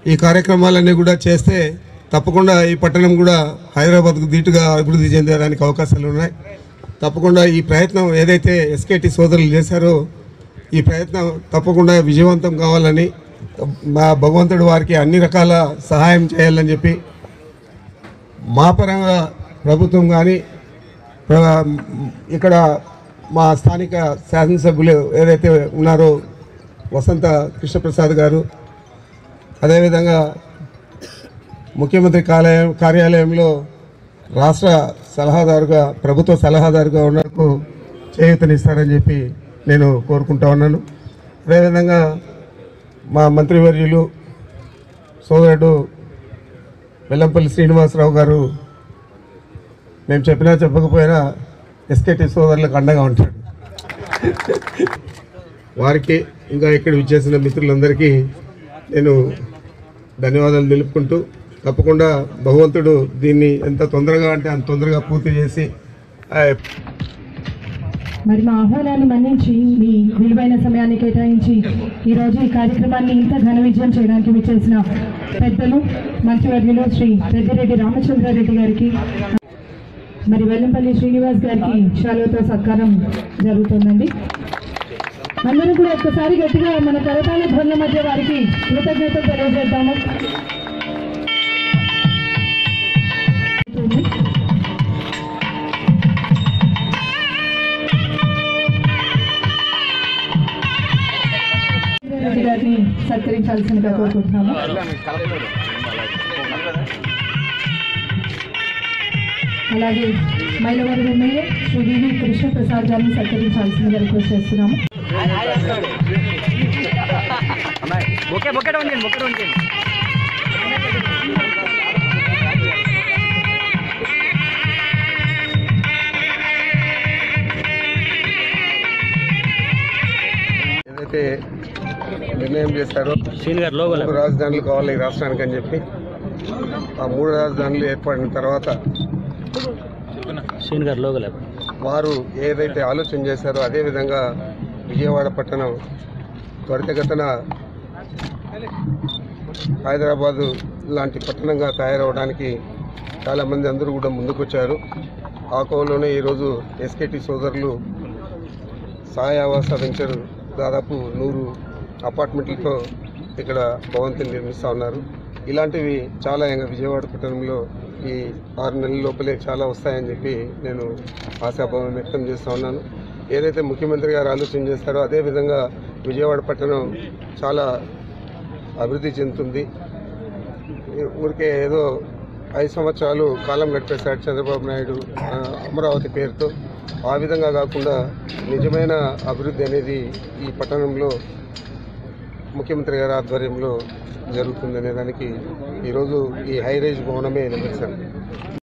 ఈ కార్యక్రమాలన్నీ కూడా చేస్తే తప్పకుండా ఈ పట్టణం కూడా హైదరాబాద్కు ధీటుగా అభివృద్ధి చెందడానికి అవకాశాలు ఉన్నాయి. తప్పకుండా ఈ ప్రయత్నం ఏదైతే ఎస్కేటీ సోదరులు చేశారో ఈ ప్రయత్నం తప్పకుండా విజయవంతం కావాలని మా భగవంతుడు వారికి అన్ని రకాల సహాయం చేయాలని చెప్పి మా పరంగా ప్రభుత్వం కానీ ఇక్కడ మా స్థానిక శాసనసభ్యులు ఏదైతే ఉన్నారో వసంత కృష్ణప్రసాద్ గారు, అదేవిధంగా ముఖ్యమంత్రి కార్యాలయంలో రాష్ట్ర సలహాదారుగా ప్రభుత్వ సలహాదారుగా ఉన్నందుకు చేయూతనిస్తారని చెప్పి నేను కోరుకుంటా ఉన్నాను. అదేవిధంగా మా మంత్రివర్యులు సోదరుడు వెల్లంపల్లి శ్రీనివాసరావు గారు మేము చెప్పినా చెప్పకపోయినా ఎస్కేటీ సోదరులకు అండగా ఉంటాడు. వారికి ఇంకా ఇక్కడ విచ్చేసిన మిత్రులందరికీ నేను ధన్యవాదాలు తెలుపుకుంటూ తప్పకుండా భగవంతుడు దీన్ని ఎంత తొందరగా అంటే అంత తొందరగా పూర్తి చేసి మరి మా ఆహ్వానాన్ని మన్నించి మీ విలువైన సమయాన్ని కేటాయించి ఈరోజు ఈ కార్యక్రమాన్ని ఇంత ఘన విజయం చేయడానికి విచ్చేసిన పెద్దలు మంత్రివర్యులు శ్రీ పెద్దిరెడ్డి రామచంద్రారెడ్డి గారికి మరి వెల్లంపల్లి శ్రీనివాస్ గారికి శాలువతో సత్కారం జరుగుతుందండి. అందరం కూడా ఒక్కసారి గట్టిగా మన కరతాళ ధ్వనుల మధ్య వారికి కృతజ్ఞతలు తెలియజేద్దాము. గారిని సత్కరించాల్సిందిగా కోరుకుంటున్నాము. అలాగే మైలవరం ఎమ్మెల్యే శ్రీ వివి కృష్ణప్రసాద్ గారిని సత్కరించాల్సిందిగా రిక్వెస్ట్ చేస్తున్నాము. ఏదైతే నిర్ణయం చేశారో 3 రాజధానులు కావాలి ఈ రాష్ట్రానికి అని చెప్పి ఆ 3 రాజధానులు ఏర్పడిన తర్వాత వారు ఏదైతే ఆలోచన చేశారో అదేవిధంగా విజయవాడ పట్టణం త్వరితగతిన హైదరాబాదు లాంటి పట్టణంగా తయారవడానికి చాలామంది అందరూ కూడా ముందుకొచ్చారు. ఆ కోవలోనే ఈరోజు ఎస్కేటీ సోదరులు సాయి ఆవాస వెంచర్ దాదాపు 100 అపార్ట్మెంట్లతో ఇక్కడ భవంతిని నిర్మిస్తూ ఉన్నారు. ఇలాంటివి చాలా విజయవాడ పట్టణంలో ఈ 6 నెలల లోపలే చాలా వస్తాయని చెప్పి నేను ఆశాభావం వ్యక్తం చేస్తూ ఉన్నాను. ఏదైతే ముఖ్యమంత్రి గారు ఆలోచన చేస్తారో అదేవిధంగా విజయవాడ పట్టణం చాలా అభివృద్ధి చెందుతుంది. ఊరికే ఏదో 5 సంవత్సరాలు కాలం గడిపేశాడు చంద్రబాబు నాయుడు అమరావతి పేరుతో. ఆ విధంగా కాకుండా నిజమైన అభివృద్ధి అనేది ఈ పట్టణంలో ముఖ్యమంత్రి గారి ఆధ్వర్యంలో జరుగుతుందనే దానికి ఈరోజు ఈ హైరైజ్ భవనమే నిదర్శనం.